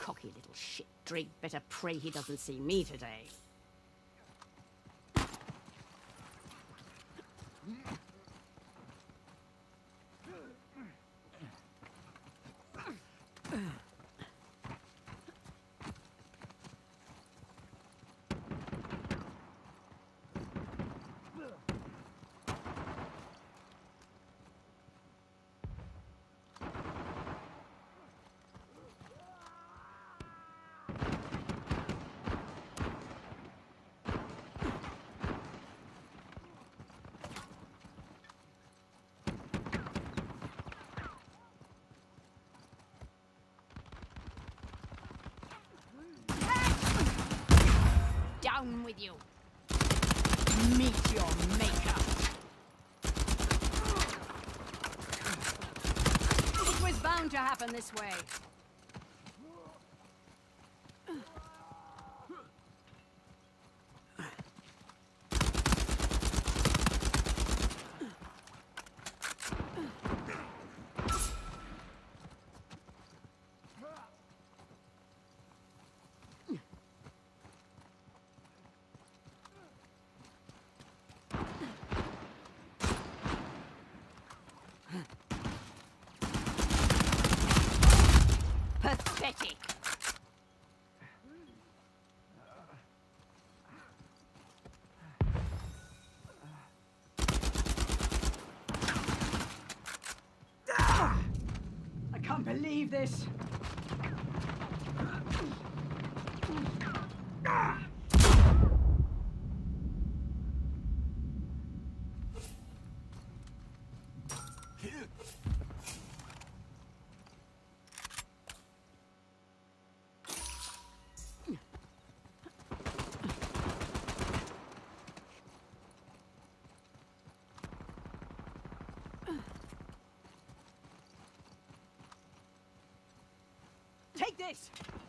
Cocky little shit Drake. Better pray he doesn't see me today. Down with you. Meet your maker. It was bound to happen this way. Pathetic. I can't believe this. Take this!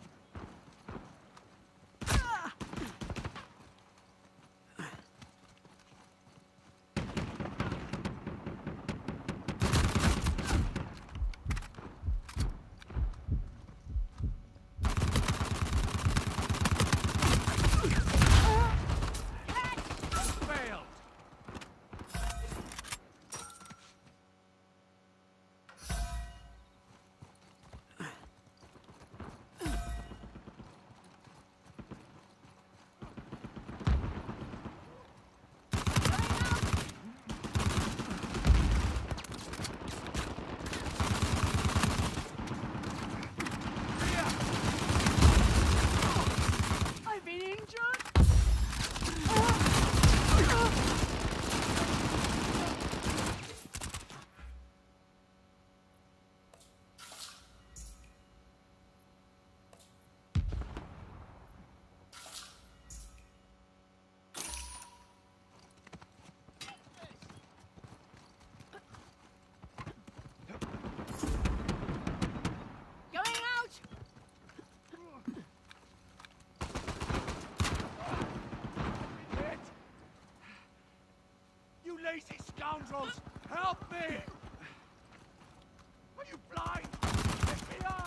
Lazy scoundrels! Help me! Are you blind? Pick me up!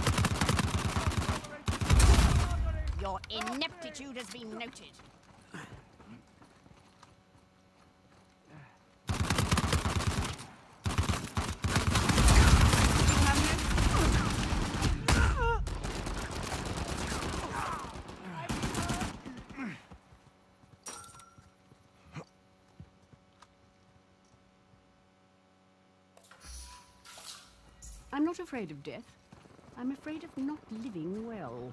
Your ineptitude has been noted. I'm not afraid of death. I'm afraid of not living well.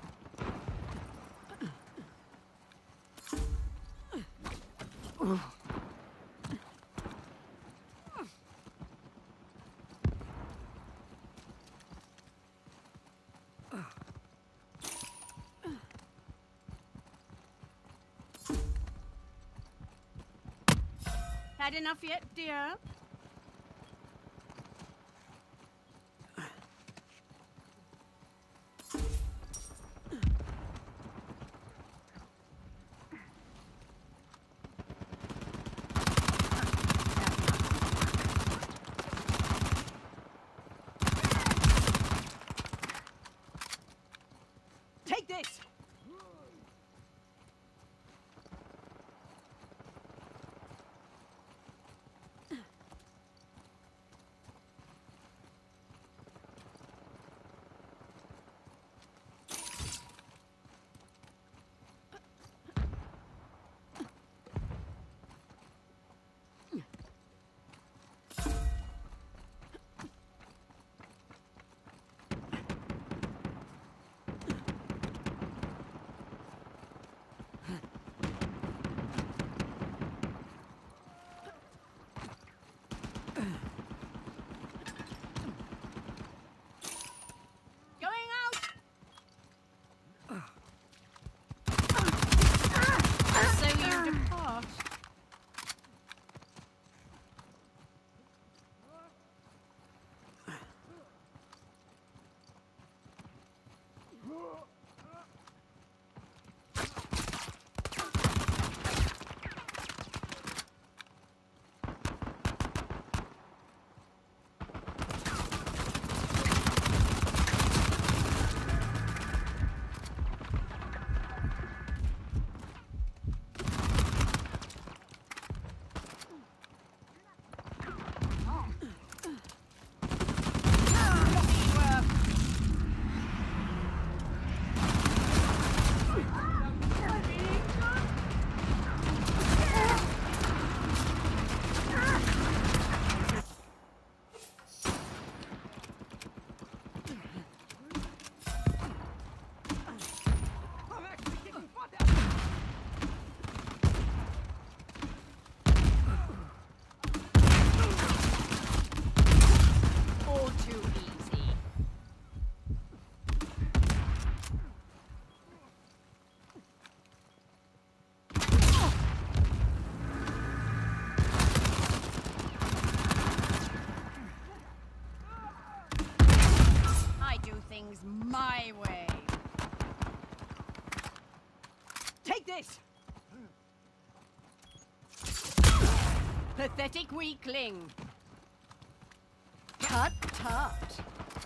Had enough yet, dear? this! My way. Take this! Pathetic weakling. Tut tut.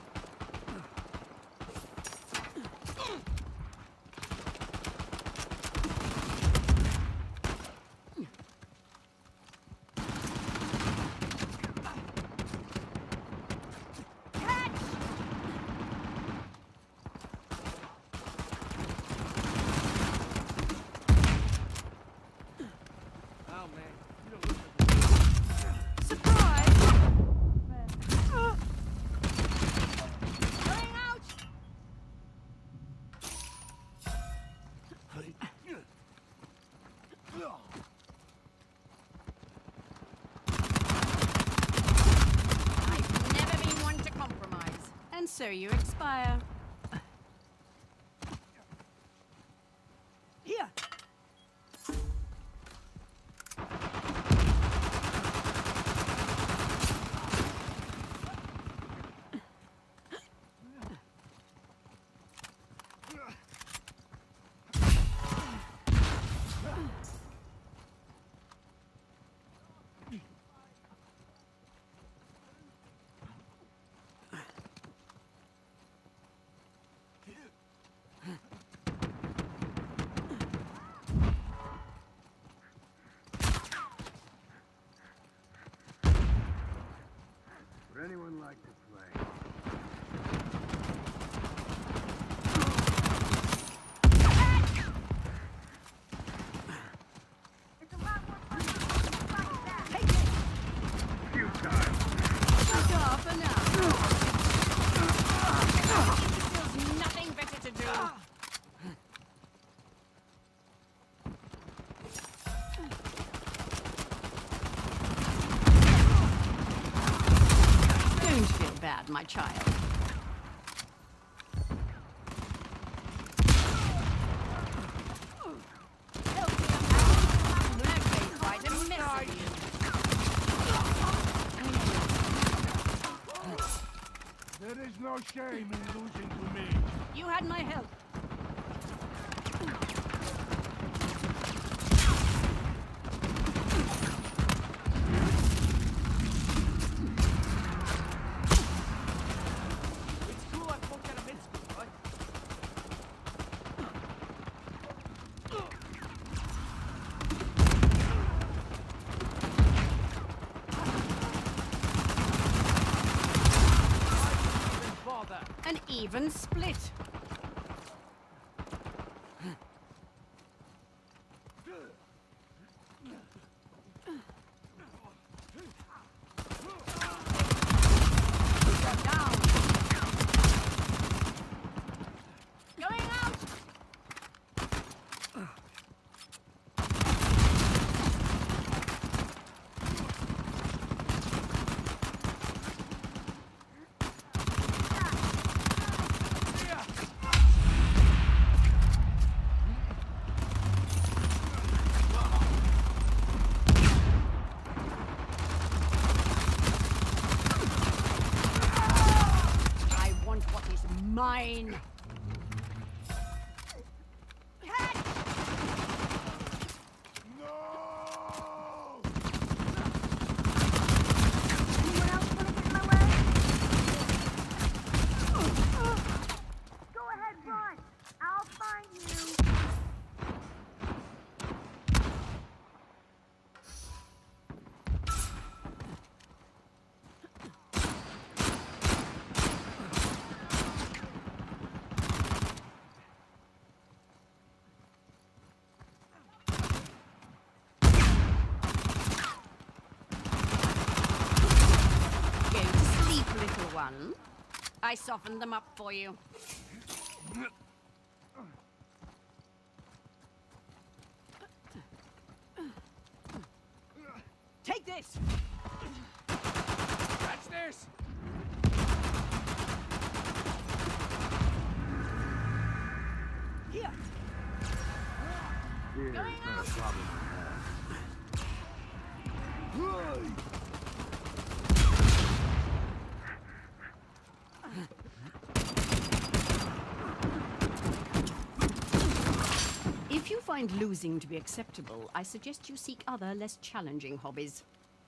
So you expire. Here! Would anyone like to play? It's a lot more fun like that. Take it! Few times. Fuck off for now. There's nothing better to do. Don't feel bad, my child. There is no shame in losing to me. You had my help. It's true I won't get a mince, right? An even split. Down. Going out. I want what is mine. No! Anyone else want to get in my way? Go ahead, run. I'll find you. Go to sleep, little one. I softened them up for you. Take this! Catch this! Here! Fear Going is not out. a problem I have. If you find losing to be acceptable, I suggest you seek other, less challenging hobbies.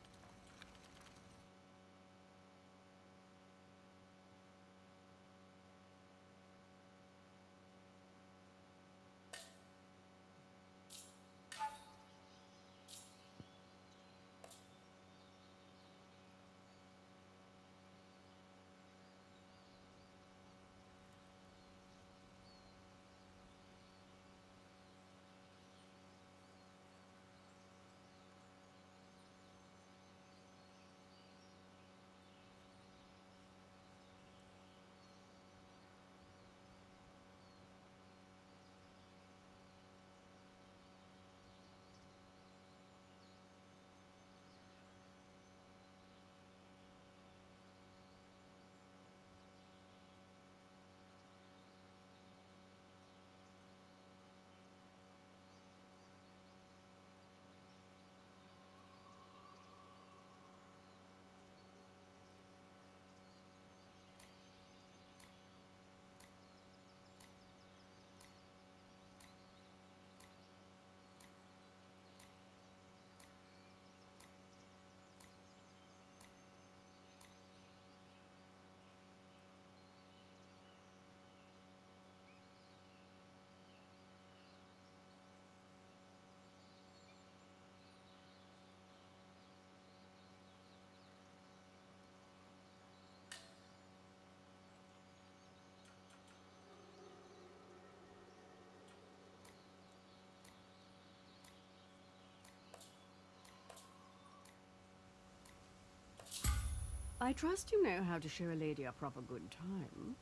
I trust you know how to show a lady a proper good time.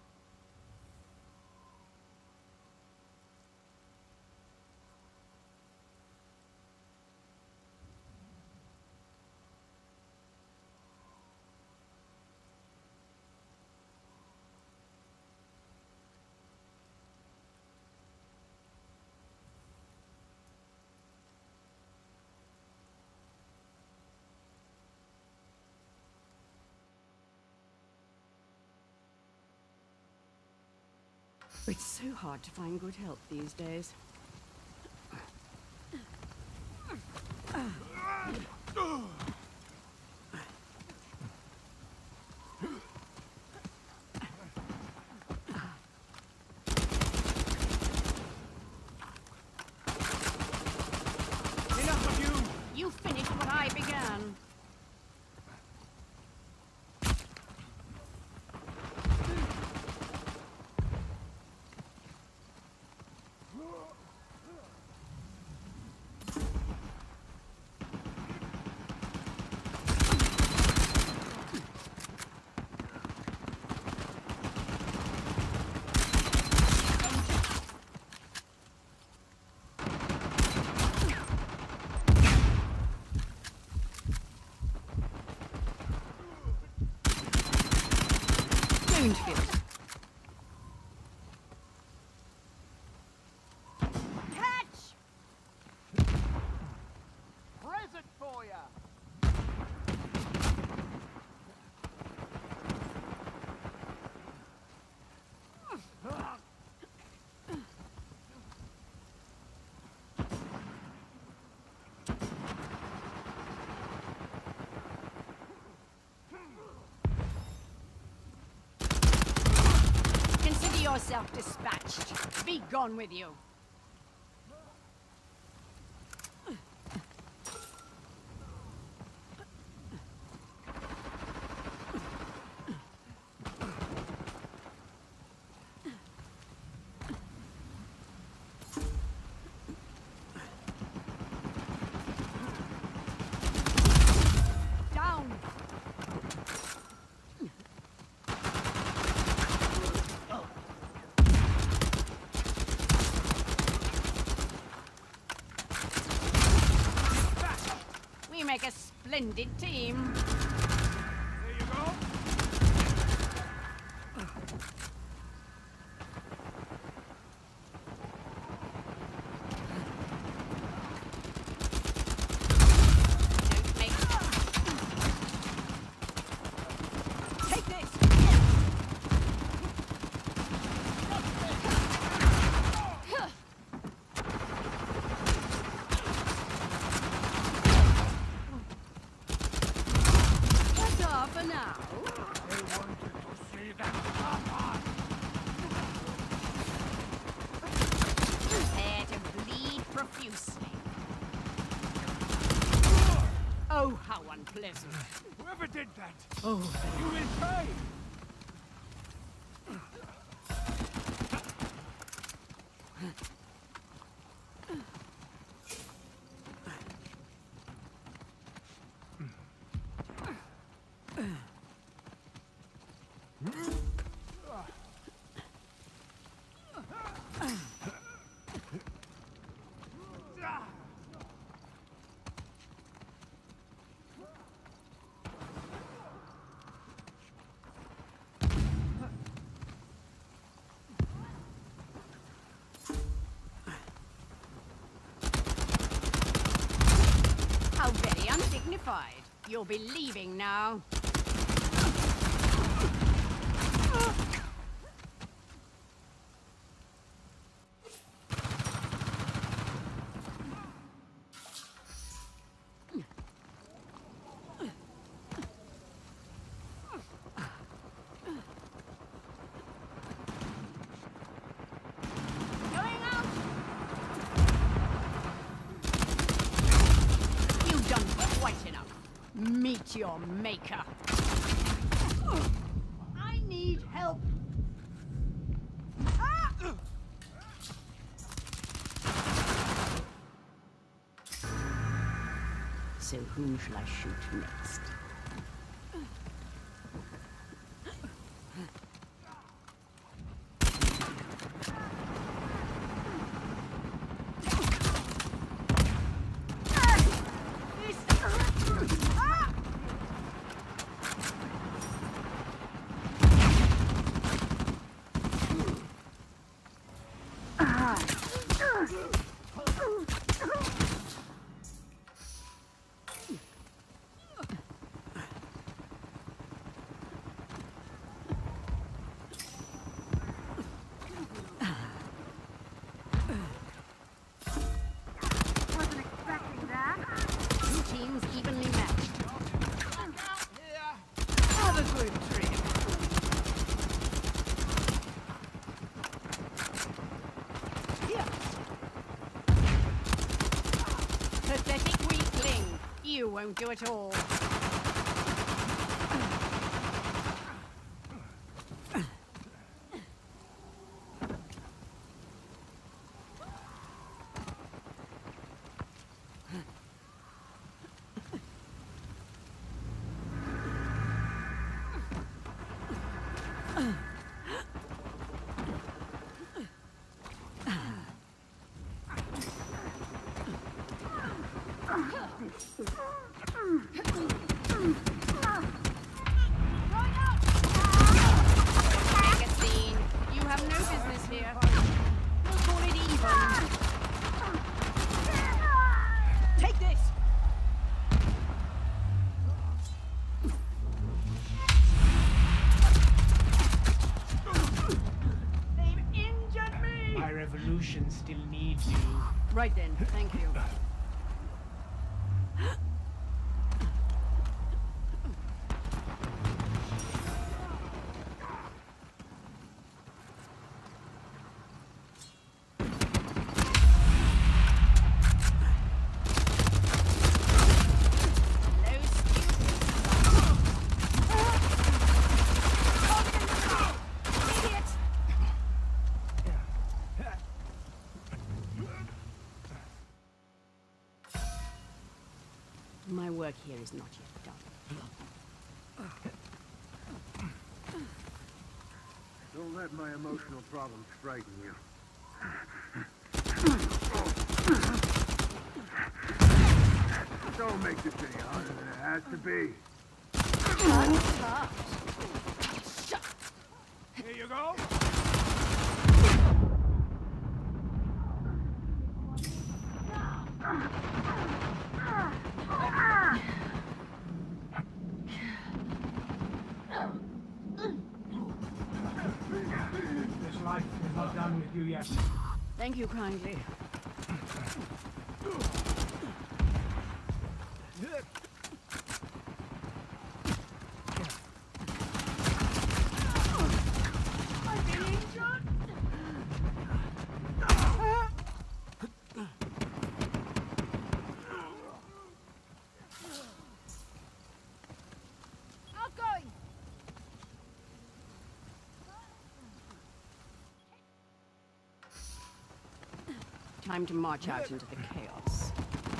It's so hard to find good help these days. Enough of you! You finished what I began. yourself dispatched. Be gone with you. Make a splendid team. There you go. Don't make... Take this! For now. They wanted to see that papa. Prepare to bleed profusely. Oh, how unpleasant. Whoever did that, Oh, you will pay. how very undignified. You'll be leaving now. Meet your maker. I need help. So whom shall I shoot next? Pathetic weakling. You won't do it all. Still needs you. Right then, thank you. My work here is not yet done. Don't let my emotional problems frighten you. Don't make this any harder than it has to be. Here you go. This life is not done with you yet. Thank you kindly. Time to march out into the chaos.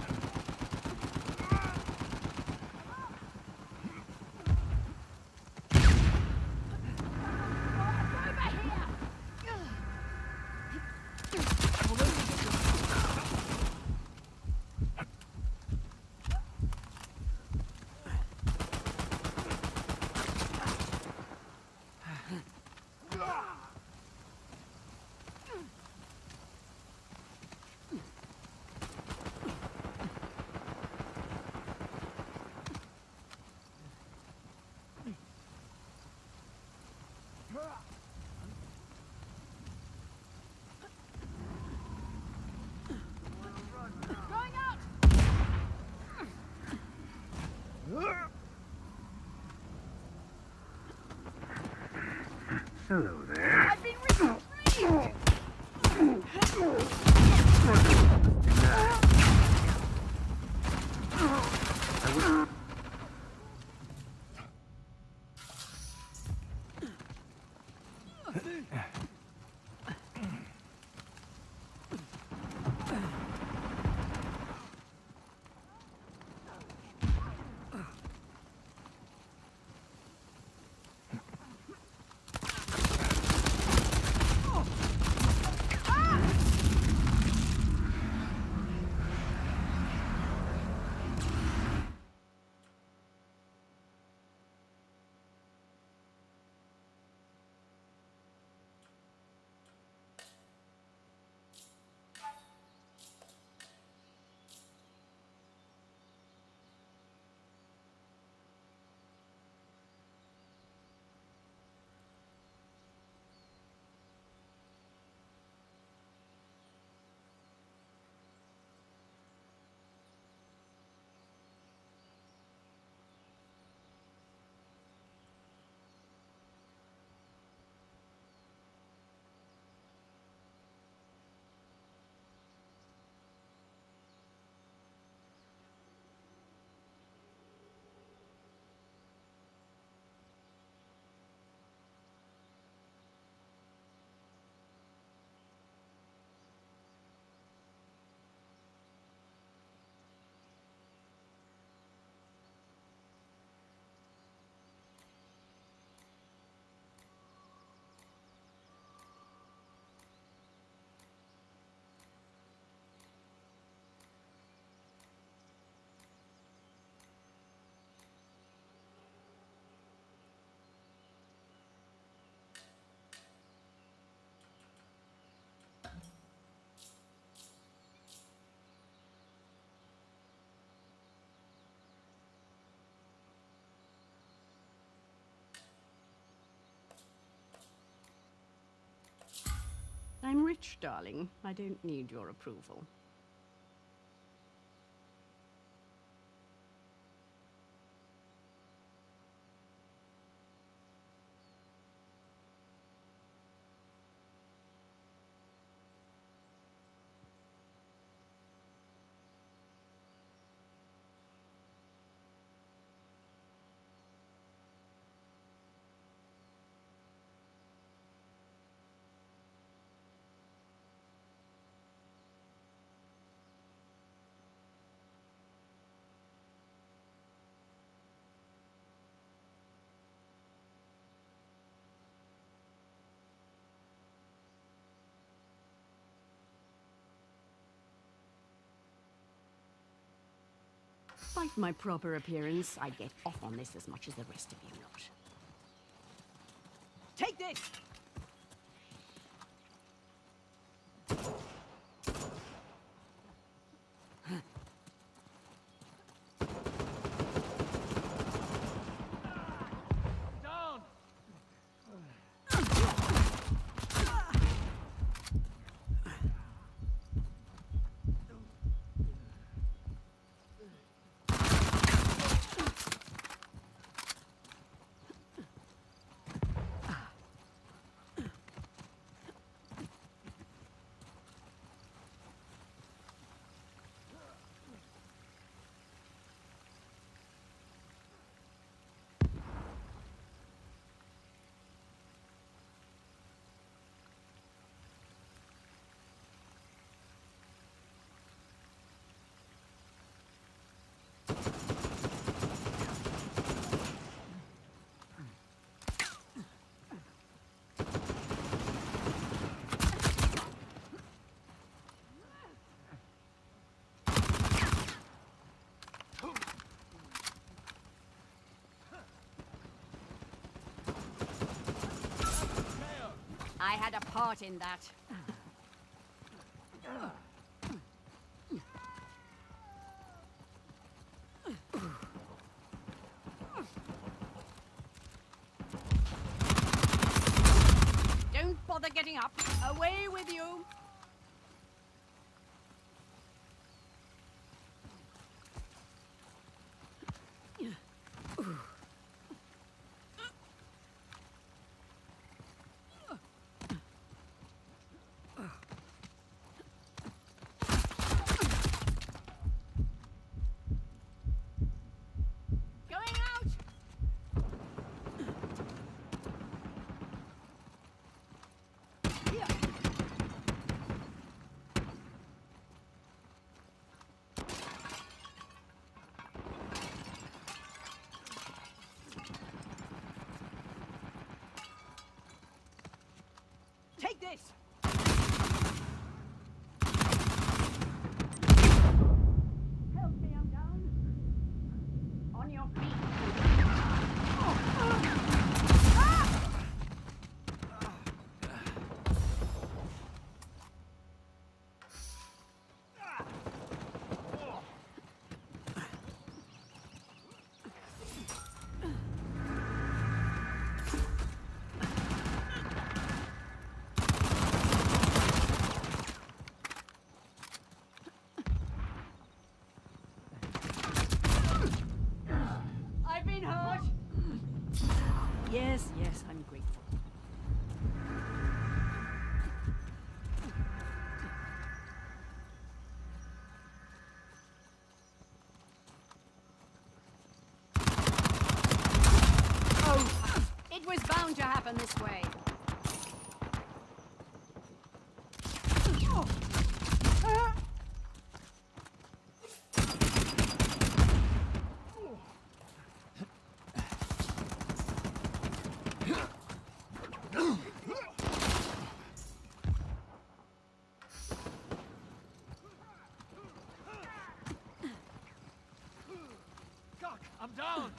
Hello there. I've been retrieved! I'm rich, darling. I don't need your approval. Despite my proper appearance, I get off on this as much as the rest of you lot. Take this! I had a part in that. Don't bother getting up. Away with you. Take this! Help me, I'm down. On your feet. Yes, yes, I'm grateful. Oh, it was bound to happen this way. I'm down!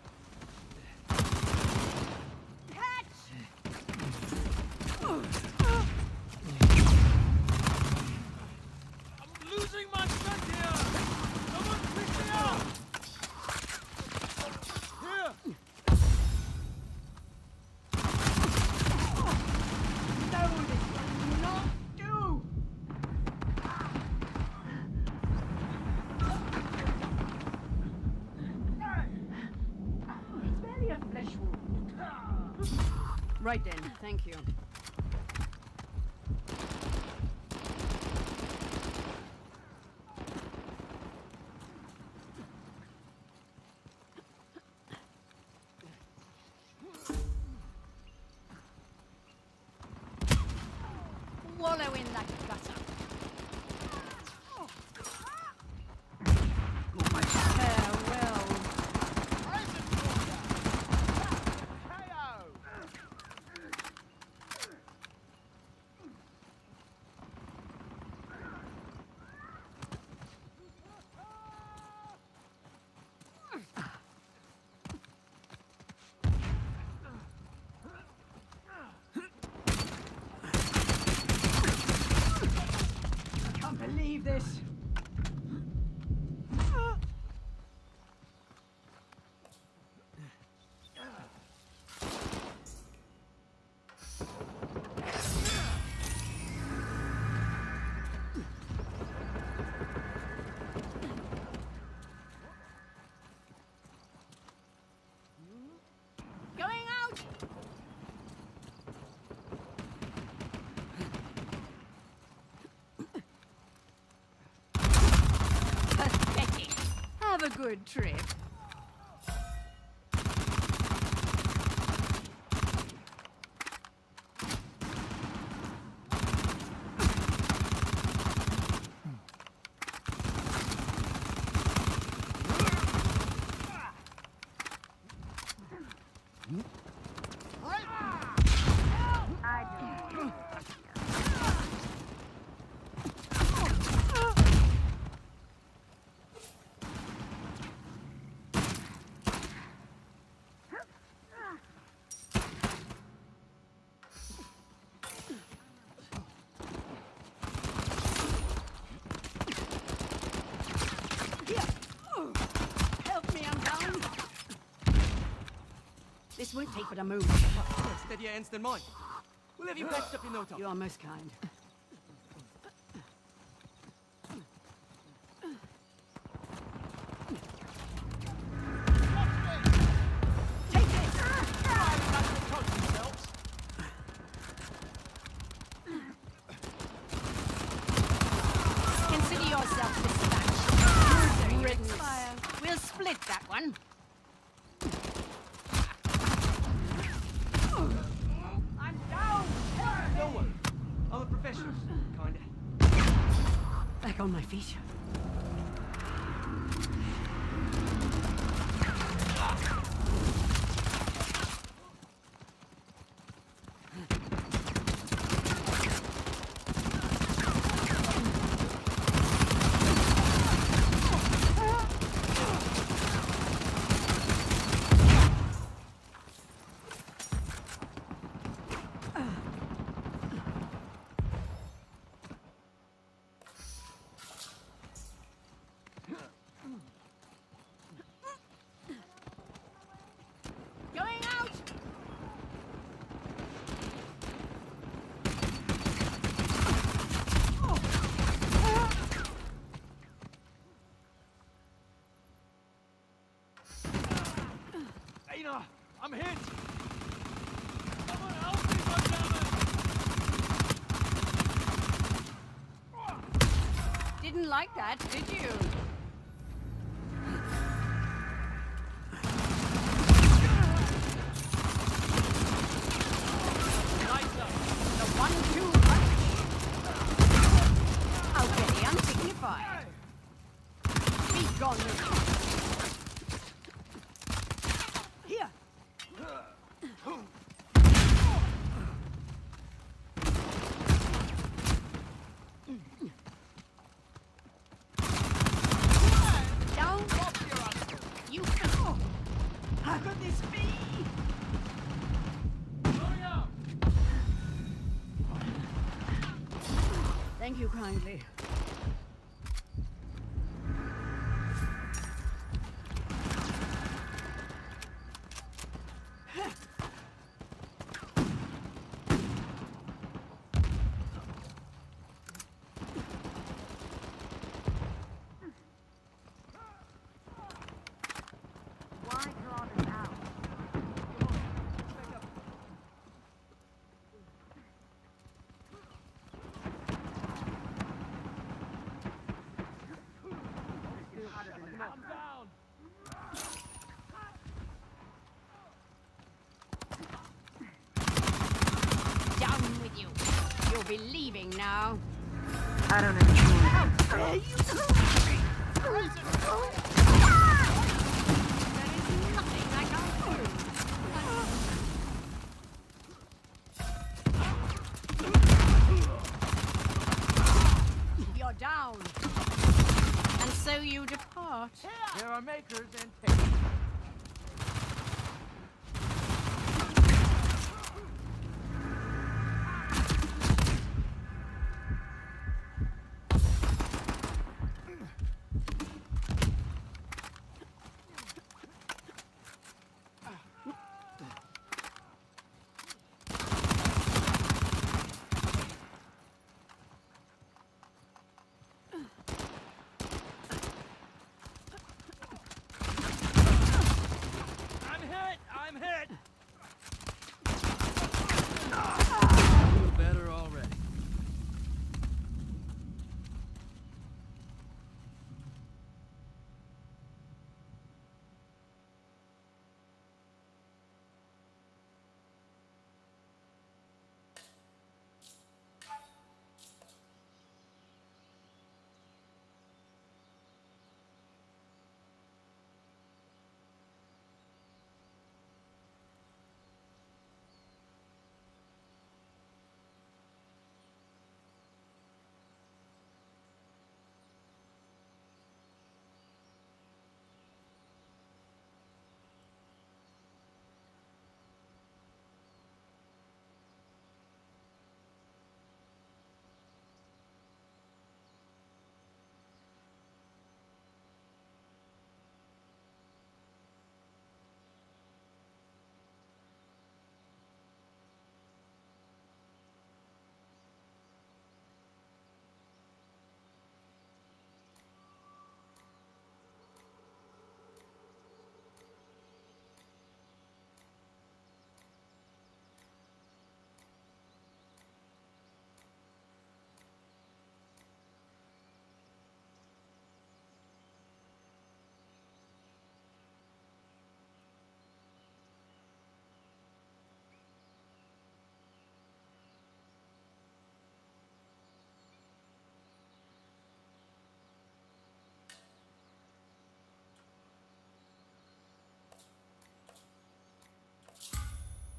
I'm losing my strength here! Someone pick me up! Here! No, this will not do! It's barely a flesh wound. Right then, thank you. Wallow in that gutter. Farewell. believe this. Going out! Pathetic. Have a good trip. This won't take but a moment. Steady your hands than mine. We'll have you patched up in no time. You are most kind. Take this! Consider yourself dispatched. Riddance. We'll split that one. Don't worry. I'm a professional, kinda. Back on my feet. Going out! Aina, I'm hit! Someone help me, goddammit! Didn't like that, did you? The 1-2 punch. How very undignified. Be gone. Here. Down. You. How could this be? Hurry up! Thank you kindly. Why draw them out? I'm down! Down with you. You'll be leaving now. I don't understand. There is nothing I can't do. You're down. And so you depart. There are makers and takers.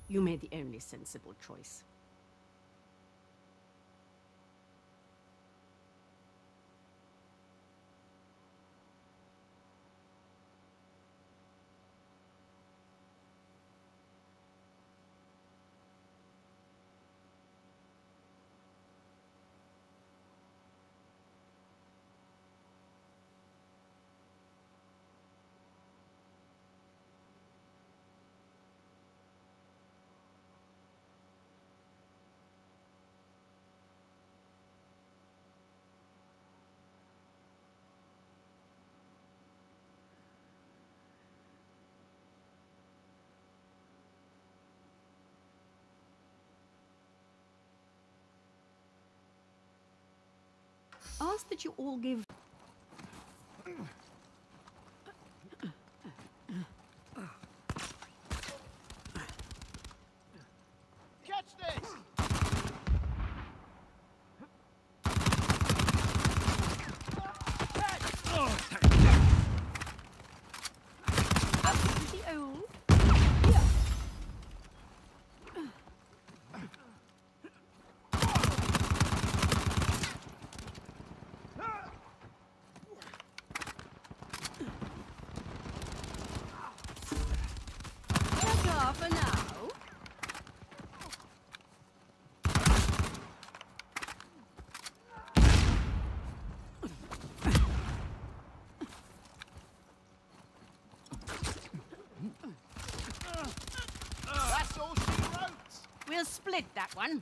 You made the only sensible choice. Ask that you all give... Catch this! Pretty old. For now. That's all she wrote! We'll split that one.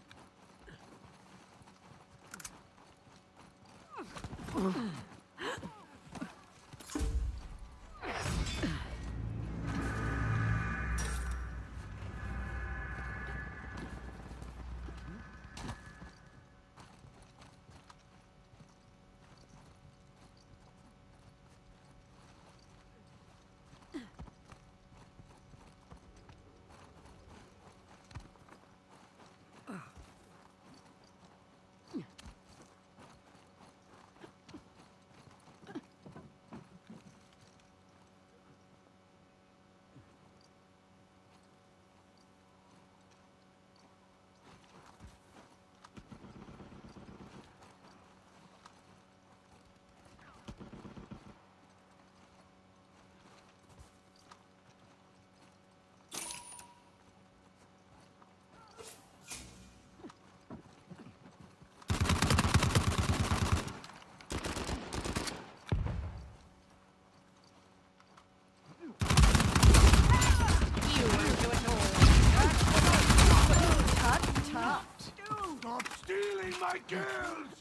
Stop stealing my kills!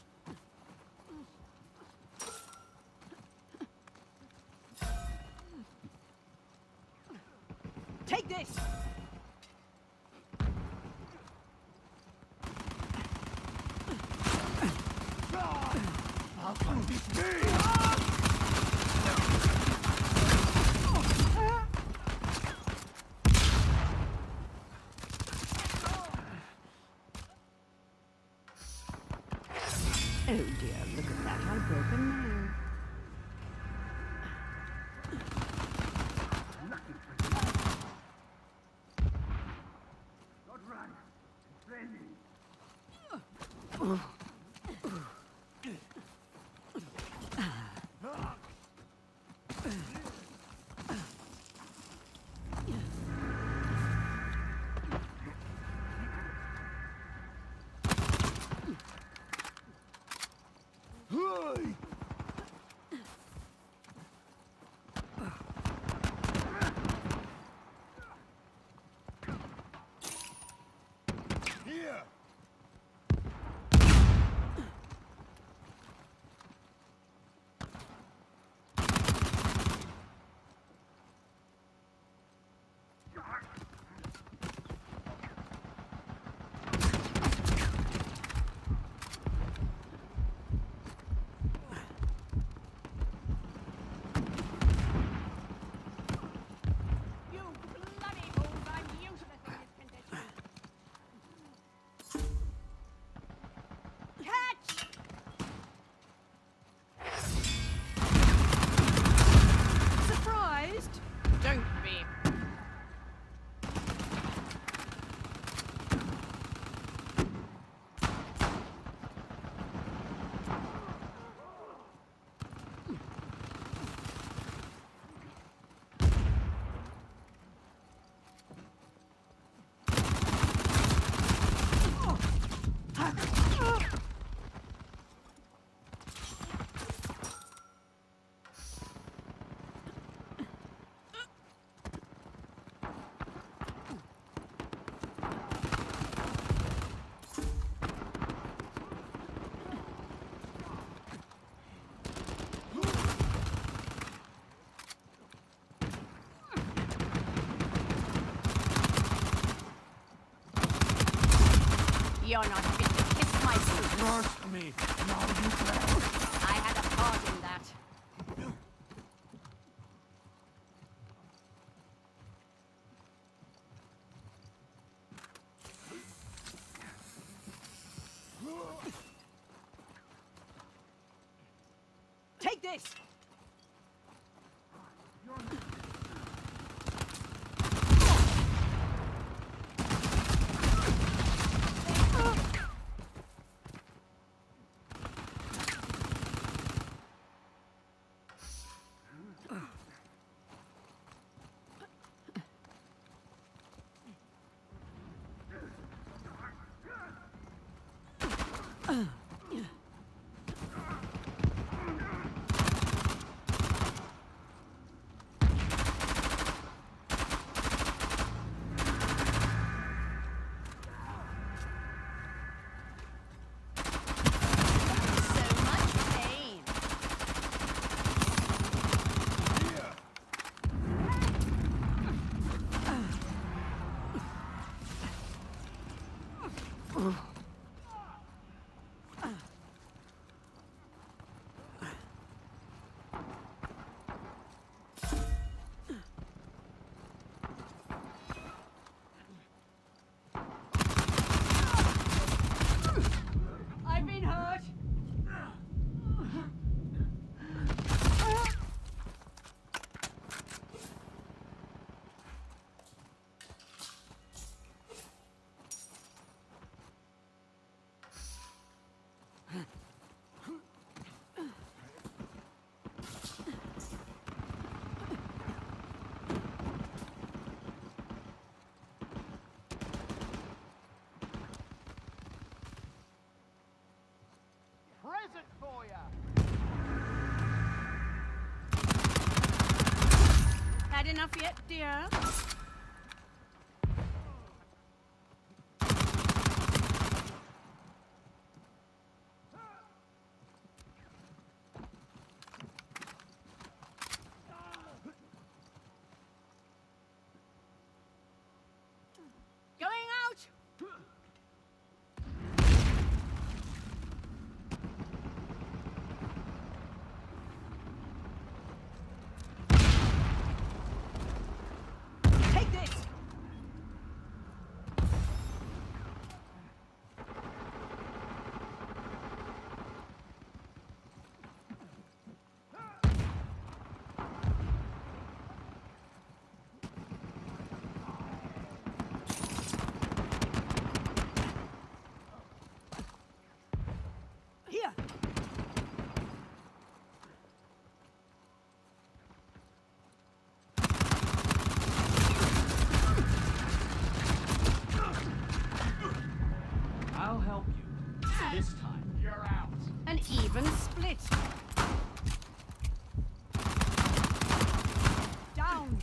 Take this! How can this be? Oh dear, look at that. I've broken nail. Not run. Friendly. Here! You're not fit to kiss my foot. Trust me. Now you can. I had a part in that. Take this! Had enough yet, dear? Going out! Take this! Here! I'll help you. This time, you're out. An even split. Down.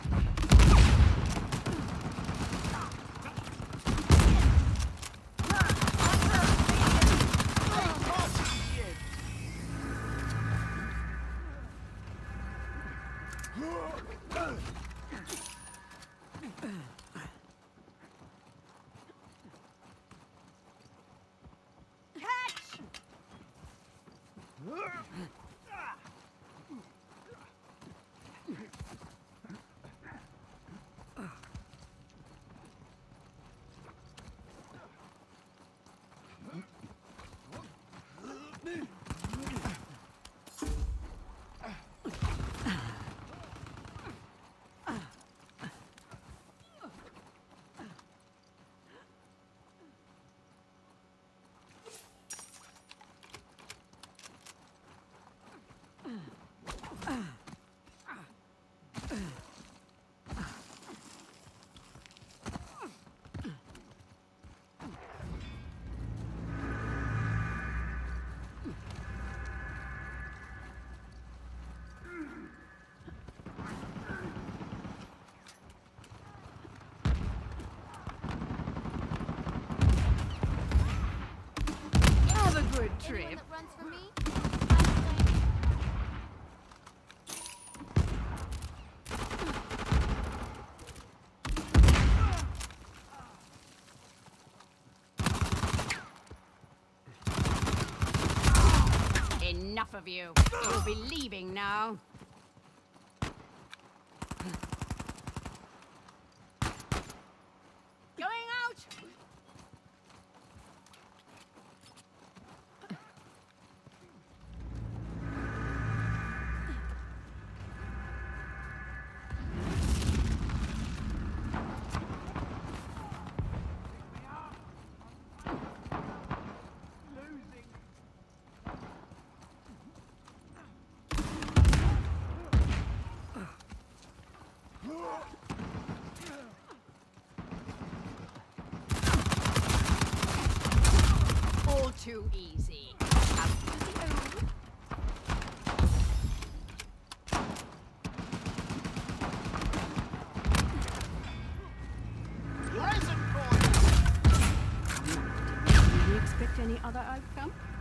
Catch! Have a good trip. Anyone that runs for me? enough of you. You'll be leaving now. Going out! All too easy. Out to the old. Present coin! Do you expect any other outcome?